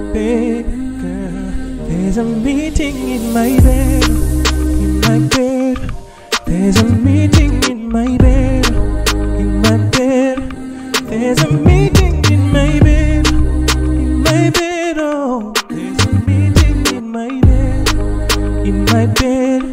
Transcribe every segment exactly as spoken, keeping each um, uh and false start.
baby girl. There's a meeting in my bed, in my bed. There's a meeting in my bed, in my bed. There's a meeting in my bed, in my bed. Oh, there's a meeting in my bed, in my bed.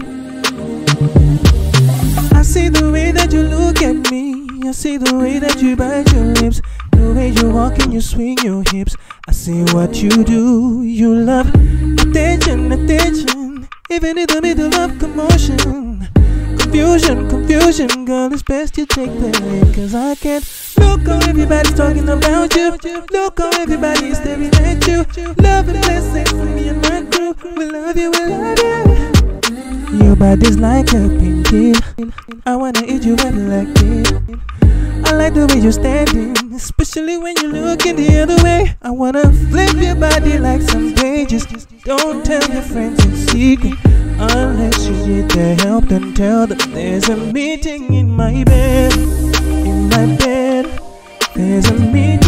I see the way that you look at me. I see the way that you bite your lips, the way you walk and you swing your hips. I see what you do. You love attention, attention, even in the middle of commotion. Confusion, confusion, girl, it's best you take the lead. Cause I can't look how everybody's talking about you. Look how everybody's staring at you. Love and blessings for me and my crew. We love you, we love you. Your body's like a pinky. I wanna eat you up like it. I like the way you're standing, especially when you're looking the other way. I wanna flip your body like some pages. Don't tell your friends in secret, unless you need their help. Then tell them there's a meeting in my bed, in my bed. There's a meeting.